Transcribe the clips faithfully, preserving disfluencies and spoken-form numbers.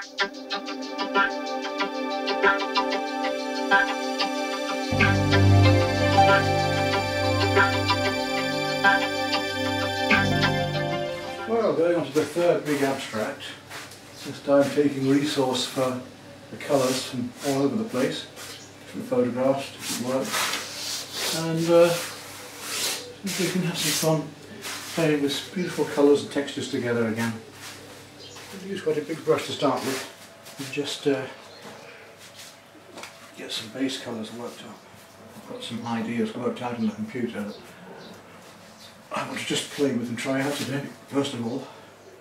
Well, going on to the third big abstract. This time taking resource for the colours from all over the place, different photographs, different work, and uh, we can have some fun playing with beautiful colours and textures together again. I've used quite a big brush to start with, and just uh, get some base colours worked up. I've got some ideas worked out on the computer that I want to just play with and try out today, first of all.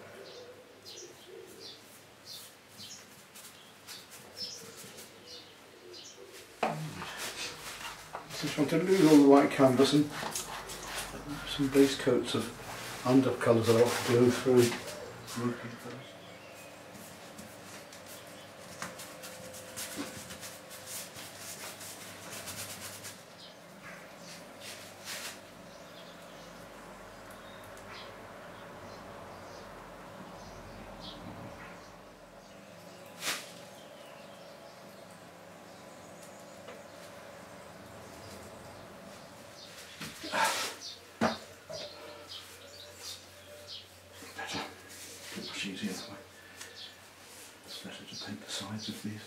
Just want to lose all the white canvas and some base coats of undercolours that I want to go through. Much easier that way. It's better to paint the sides of these.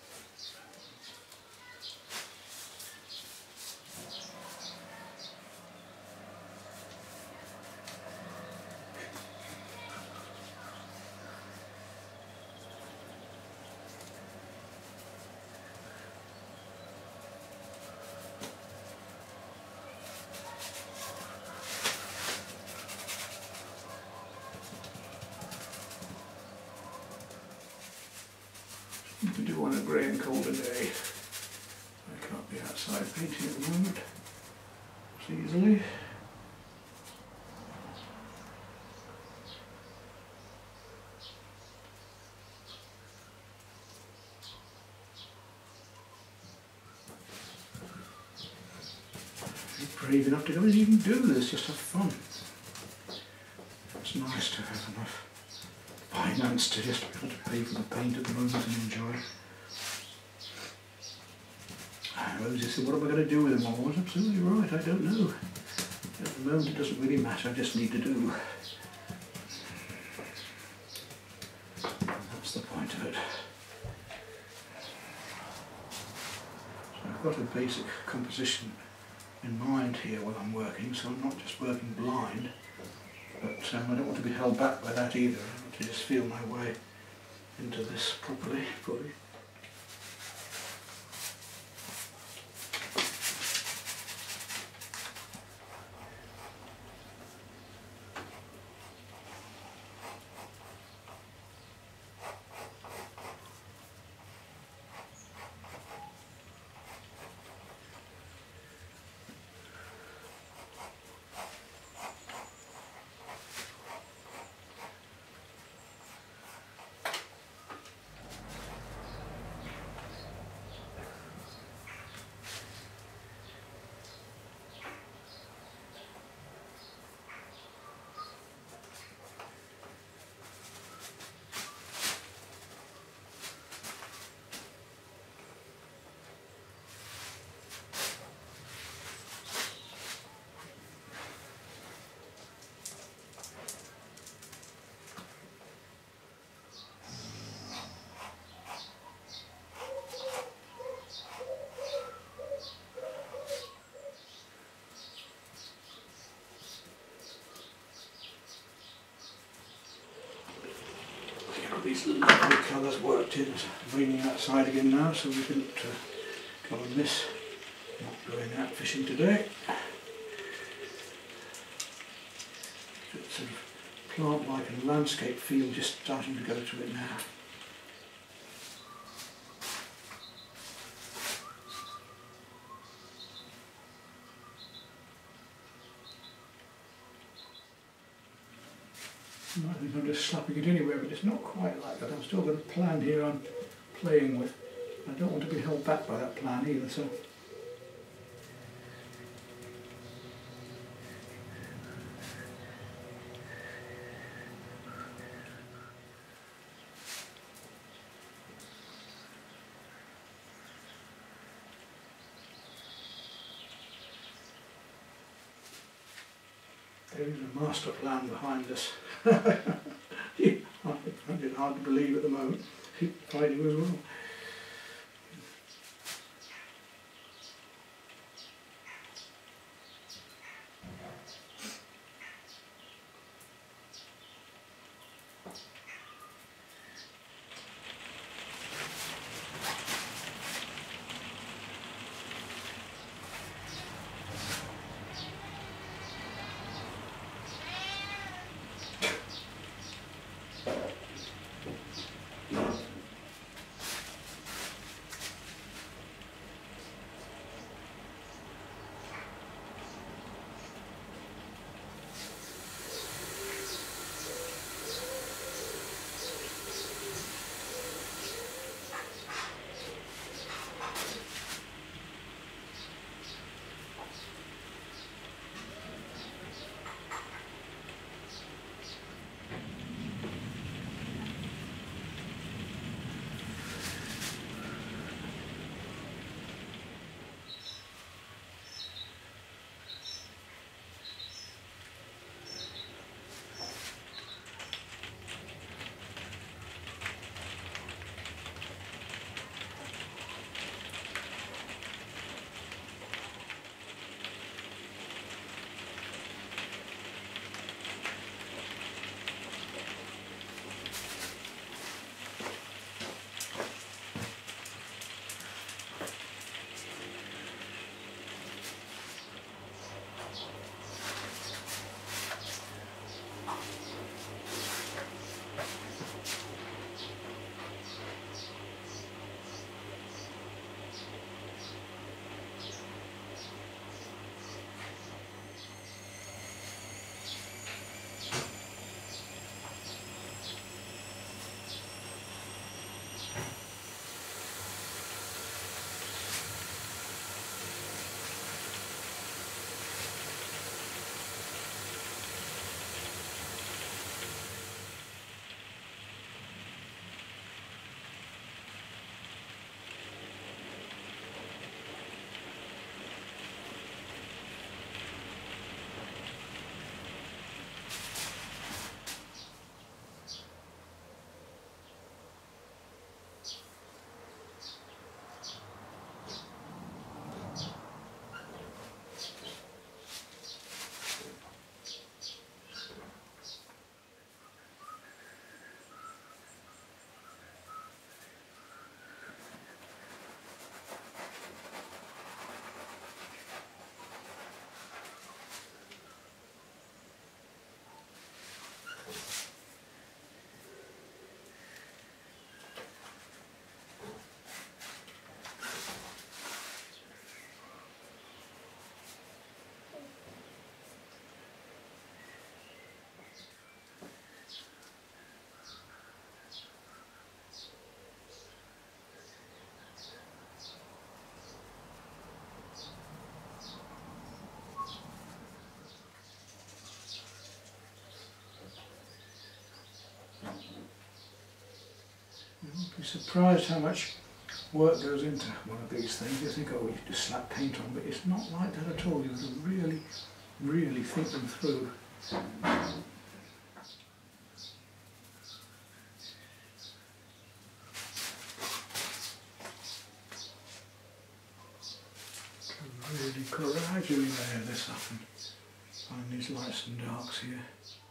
You can do on a grey and colder day. I can't be outside painting at the moment so easily. I'm brave enough to go and even do this, just have fun. It's nice to have enough finance to just be able to pay for the paint at the moment and enjoy. And Rosie said, what am I going to do with them all? I was absolutely right, I don't know. At the moment it doesn't really matter, I just need to do. And that's the point of it. So I've got a basic composition in mind here while I'm working, so I'm not just working blind. But um, I don't want to be held back by that either. I want to just feel my way into this properly, fully. These lovely colours worked in. It's raining outside again now, so we didn't uh, go on this. Not going out fishing today. Got sort of plant-like and landscape feel just starting to go to it now. I think I'm just slapping it anywhere, but it's not quite like that. I've still got a plan here I'm playing with. I don't want to be held back by that plan either, so There is a master plan behind this. I find it hard to believe at the moment. Fighting as well. You'd be surprised how much work goes into one of these things. You think, oh, you just slap paint on, but it's not like that at all. You have to really, really think them through. Really gradually layer this up and find these lights and darks here.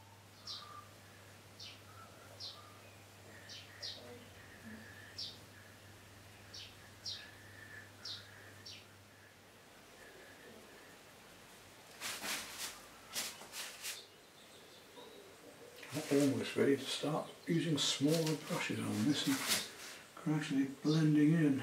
I'm almost ready to start using smaller brushes on this and gradually blending in.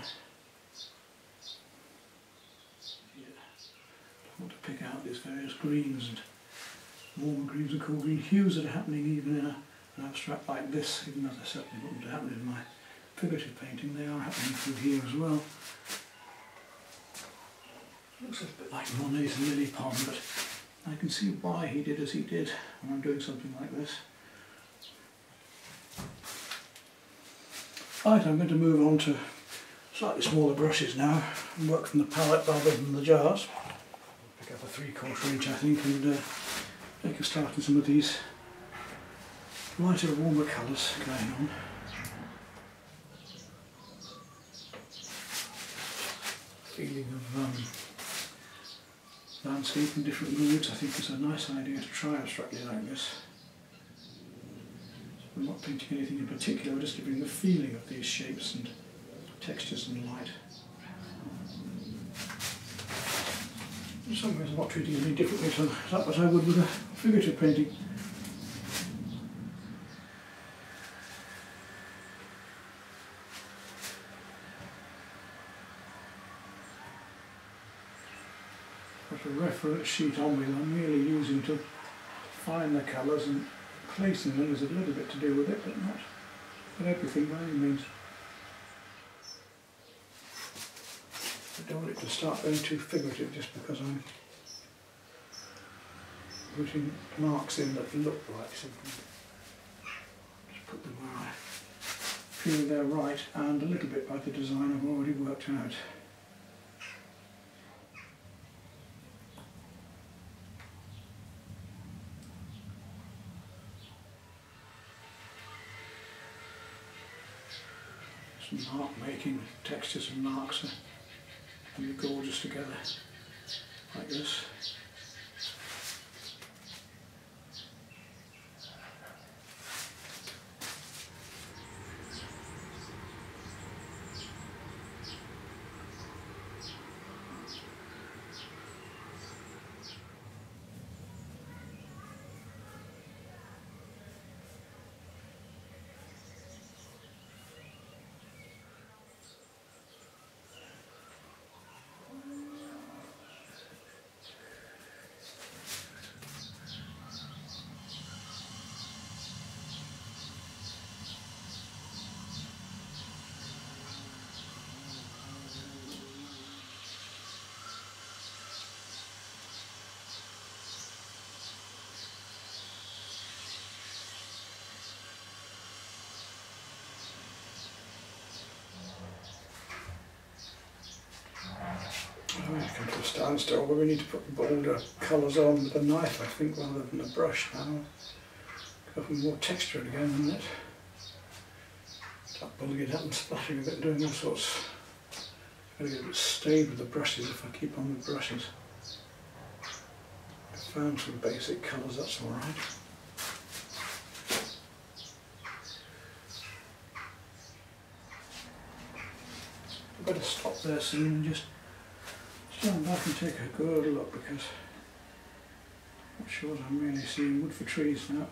I want to pick out these various greens and warmer greens and cool green hues that are happening even in a, an abstract like this, even though they certainly wouldn't happen in my figurative painting, they are happening through here as well. Looks a bit like Monet's lily pond, but I can see why he did as he did when I'm doing something like this. Right, I'm going to move on to slightly smaller brushes now and work from the palette rather than the jars. Pick up a three quarter inch I think and uh, make a start on some of these lighter, warmer colours going on. Feeling of um, landscape in different moods, I think is a nice idea to try abstractly like this. So we're not painting anything in particular, we're just giving the feeling of these shapes and textures and light. In some ways I'm not treating it any differently to that as I would with a figurative painting. Got a reference sheet on me that I'm merely using to find the colours, and placing them is a little bit to do with it, but not with everything by any means. I don't want it to start going too figurative just because I'm putting marks in that look like something. Just put them where I feel they're right, and a little bit by the design I've already worked out. Some mark making, textures and marks are really gorgeous together, like this. Oh, we've come to a standstill where we need to put bolder colours on with a knife, I think, rather than a brush now. Go for more texture again in a minute. Start building it up and splashing a bit and doing all sorts. I'm going to get a bit staid with the brushes if I keep on with brushes. I found some basic colours, that's alright. I better stop there soon and just stand back and take a good look, because I'm not sure I'm really seeing wood for trees now.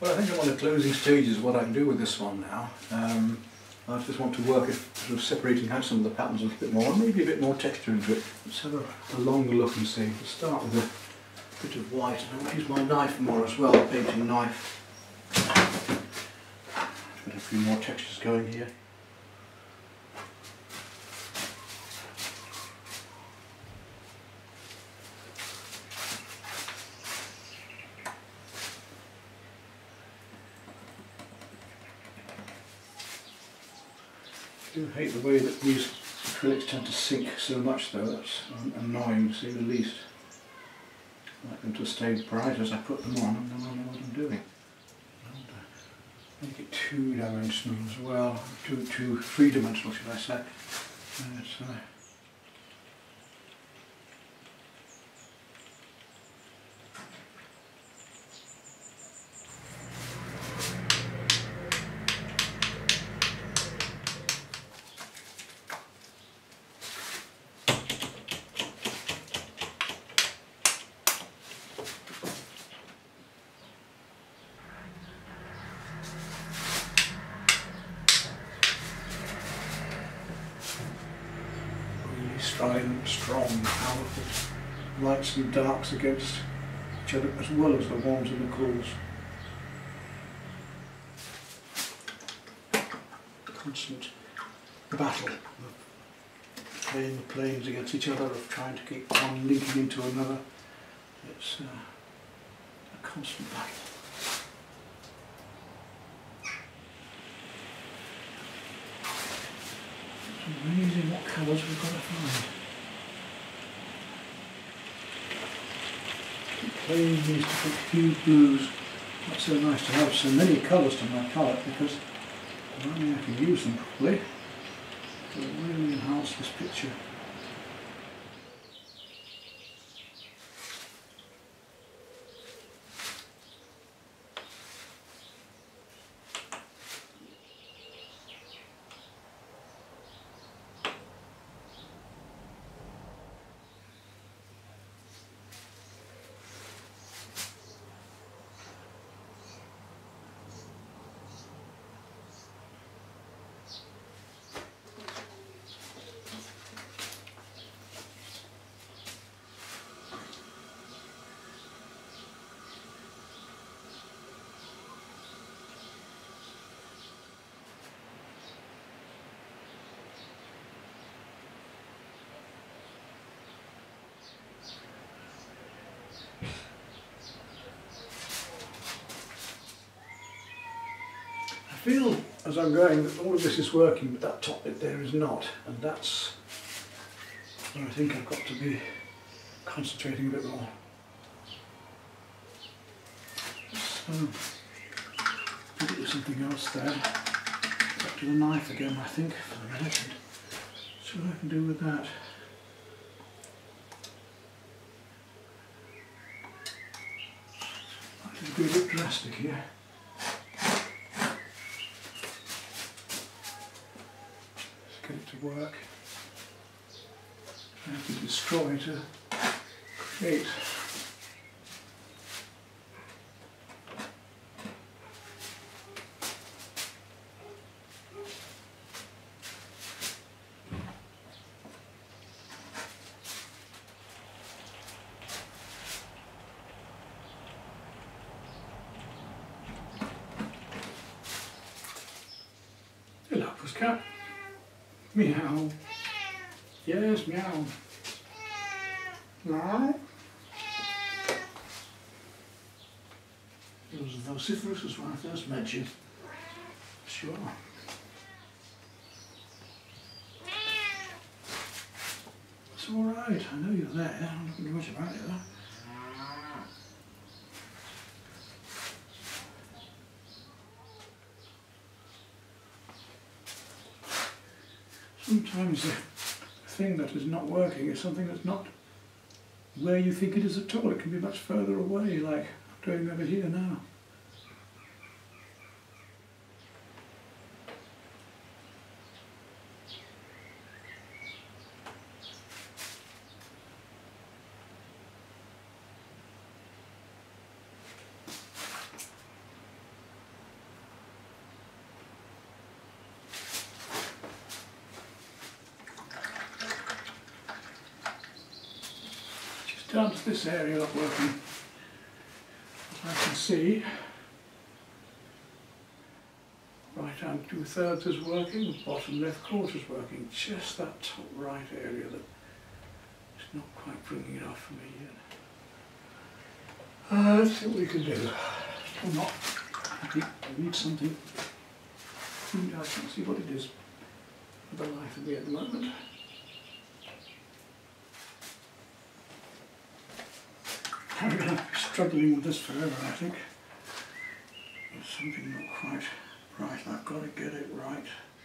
But I think I'm on the closing stages of what I can do with this one now. Um, I just want to work at sort of separating out some of the patterns a little bit more, and maybe a bit more texture into it. Let's have a, a longer look and see. We'll start with a bit of white, and I want to use my knife more as well, a painting knife. Get a few more textures going here. I do hate the way that these acrylics tend to sink so much though, that's annoying to say the least. I like them to stay bright as I put them on, and then I know what I'm doing. And, uh, make it two-dimensional as well, two, two, three-dimensional should I say. And it's, uh, strident, strong, powerful lights and darks against each other, as well as the warms and the cools. Constant battle of playing the planes against each other, of trying to keep one linking into another. It's uh, a constant battle. Amazing what colours we've got to find. Keep playing these different hued blues. It's so nice to have so many colours to my palette, because I mean I can use them properly. It will really enhance this picture. I feel as I'm going that all of this is working, but that top bit there is not, and that's where I think I've got to be concentrating a bit more. So, I'll do something else there. Back to the knife again, I think, for a minute, and see what I can do with that. I can be a bit drastic here. Get it to work. I have to destroy to create. Hello, pussycat. Meow. Yes, meow. Meow. It was vociferous as when I first met you. Sure. It's all right. I know you're there. I'm not going to do much about it though. Sometimes the thing that is not working is something that's not where you think it is at all. It can be much further away, like I'm doing over here now. down to this area not working. As I can see, right hand two thirds is working, bottom left quarter is working. Just that top right area that is not quite bringing it off for me yet. Uh, let's see what we can do. Still not happy. I need something. I can't see what it is for the life of me at the moment. I'm going to be struggling with this forever, I think. There's something not quite right. I've got to get it right.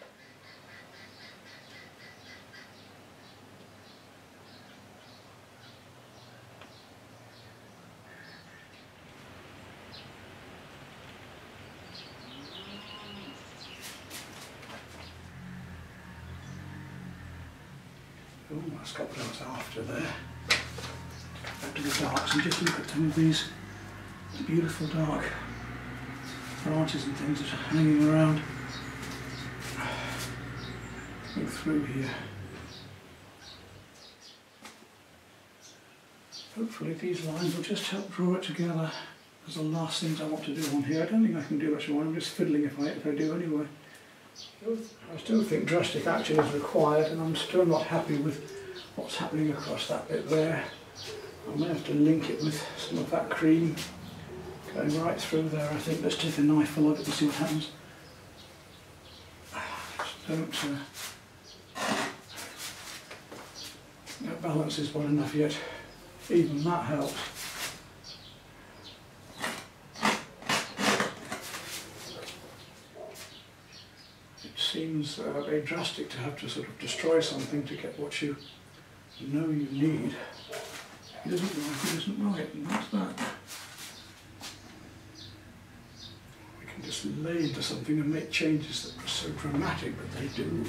Oh, that's a couple of hours after there. Back to the darks and just look at some of these beautiful dark branches and things that are hanging around. Go through here. Hopefully these lines will just help draw it together. There's the last things I want to do on here. I don't think I can do much more. I'm just fiddling if I, if I do anyway. I still think drastic action is required, and I'm still not happy with what's happening across that bit there. I may have to link it with some of that cream going right through there. I think let's take a knife full of it and see what happens. Just don't. Uh, that balance is well enough yet. Even that helps. It seems uh, very drastic to have to sort of destroy something to get what you know you need. It isn't right, it isn't right, and that's that. We can just lay into something and make changes that are so dramatic, but they do.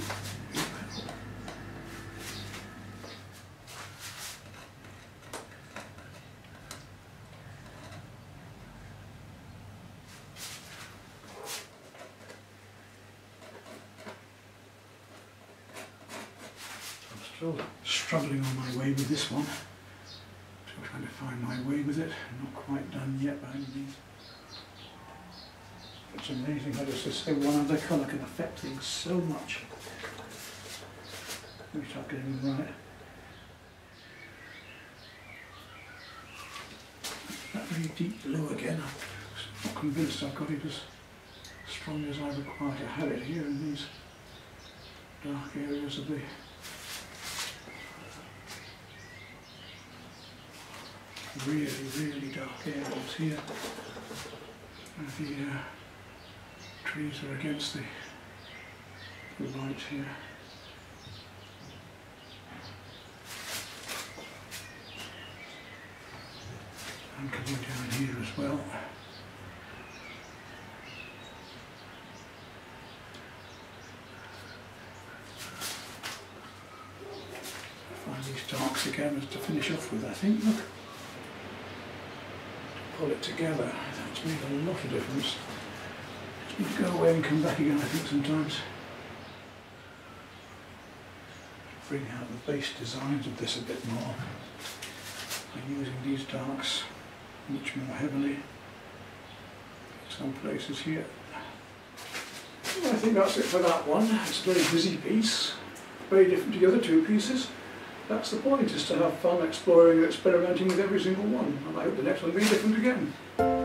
I'm still struggling on my way with this one. Trying to find my way with it. Not quite done yet by any means. It's amazing how just say one other colour can affect things so much. Let me start getting them right. That very deep blue again. I'm not convinced I've got it as strong as I require to have it here in these dark areas of the really, really dark areas here. And the uh, trees are against the, the light here. And coming down here as well. Find these darks again as to finish off with, I think. Look. Pull it together. That's made a lot of difference. Just need to go away and come back again, I think, sometimes. Bring out the base designs of this a bit more by using these darks much more heavily. Some places here. Well, I think that's it for that one. It's a very busy piece, very different to the other two pieces. That's the point, is to have fun exploring and experimenting with every single one. And I hope the next one will be different again.